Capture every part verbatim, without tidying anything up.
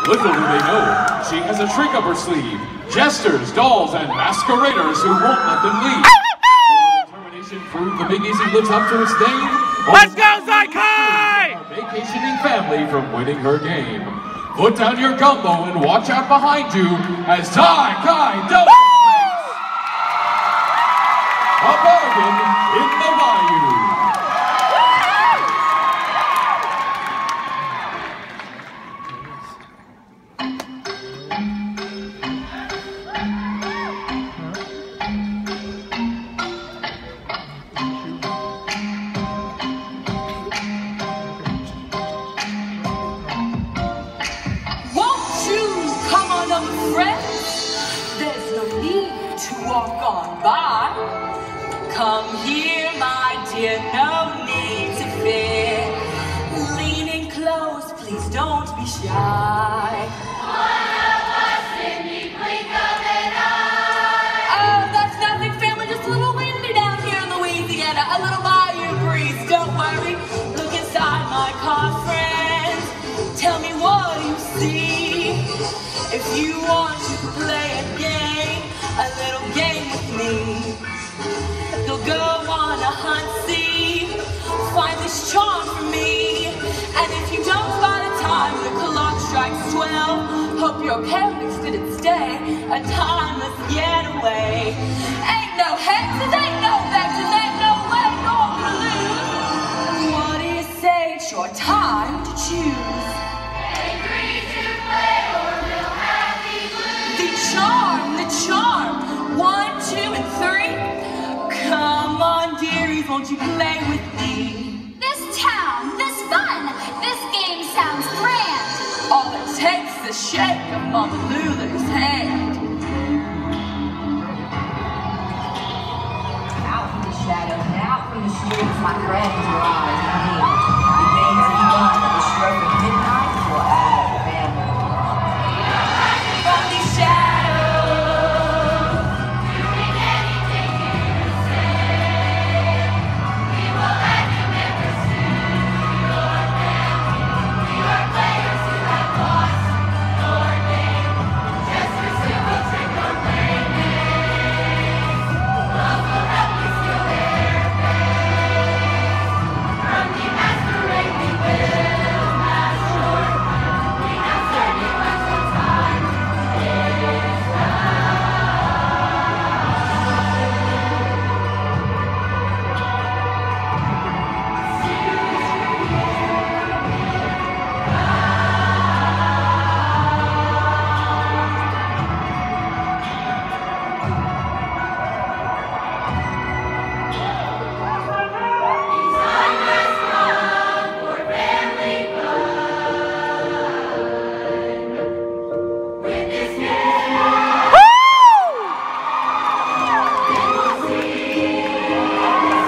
Little do they know, she has a trick up her sleeve. Jesters, dolls, and masqueraders who won't let them leave. Will determination prove the Big Easy lives up to its name? Let's go, Zykai! Our vacationing family from winning her game. Put down your gumbo and watch out behind you as Zykai does a bargain in the Bayou. There's no need to walk on by. Come here, my dear, no need to fear. Lean in close, please don't be shy. One of us in the blink of an eye. Oh, that's nothing, family, just a little windy down here in Louisiana. A little bayou breeze, don't worry. Look inside my car, friends. Tell me what you see. If you want to play a game, a little game with me, you'll go on a hunt, see, find this charm for me. And if you don't by the time the clock strikes twelve, hope your parents didn't stay a timeless getaway. Ain't no hexes, ain't no vexes, ain't no way you're gonna lose. What do you say? It's your time to choose. Agree to play or we'll have the blues. The charm, the charm. One, two, and three. Come on, dearies, won't you play with me? This town, this fun, this game sounds grand. All it takes is a shake of Mama Lulu's hand. Out from the shadows and out from the streets, my friends rise to me. The games are begun at the stroke of midnight will add a family. From the shadows, Doing anything you say. We will let you in pursue your family. We are players who have lost your name. Just pursue a trick or play game. Love will help you steal their face. From the masquerade we will mask short. We have served you until time is done. Time has come for family fun. With this game, then we'll see the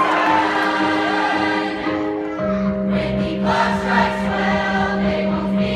sun. When the clock strikes twelve, they won't be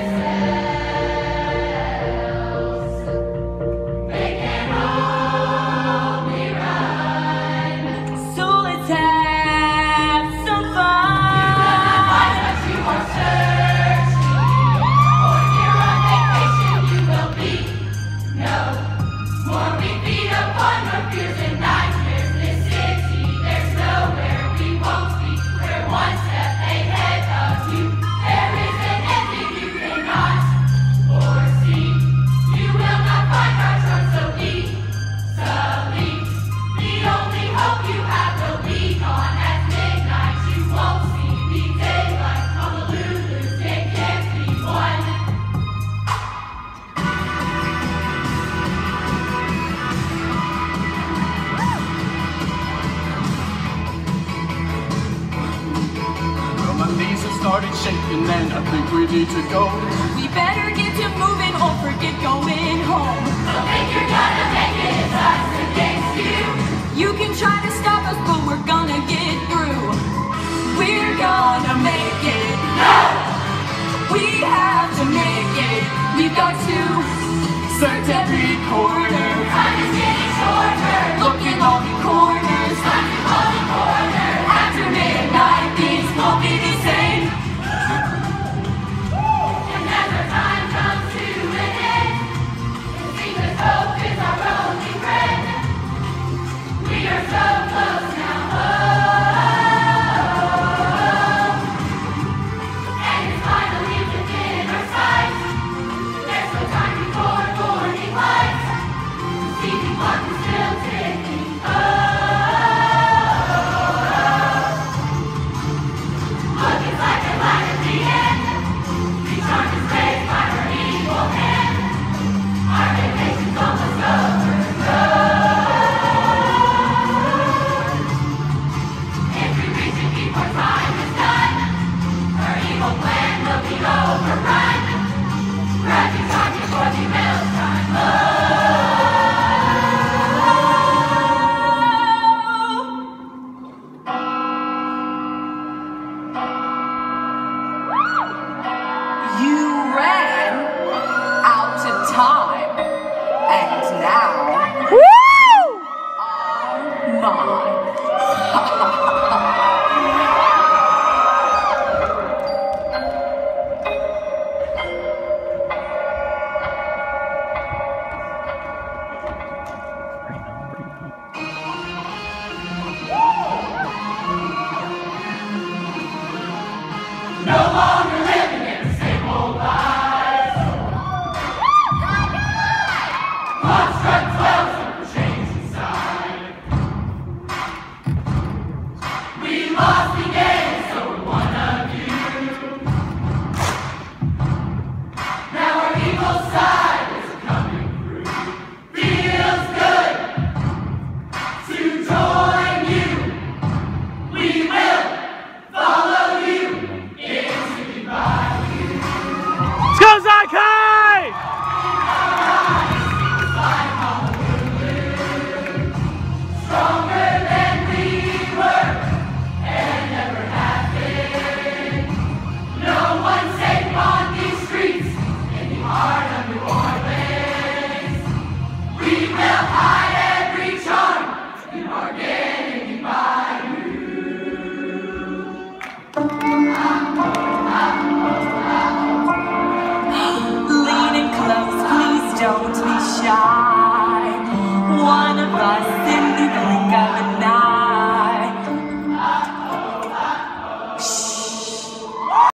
themselves. They can only run. so let's have some fun. Find what you are searching, or here on vacation you will be. No more we feed upon your fears and nightmares. This city, there's nowhere we won't be. We're one step ahead of you. There isn't anything you cannot foresee. You will not find our charm so easily. The only hope you have will be gone at midnight. You won't see the daylight. Honolulu's day can't be won. Well, my knees have started shaking and I think we need to go. We better get to moving or forget going home. So think you're gonna make it, it's us against you. You can try to stop us, but we're gonna get through. We're gonna make it. No! We have to make it. We've got to search every corner. Time is getting shorter. Look in all the corners. Time to call the corner. After midnight, things won't be the same. And as our time comes to will sigh.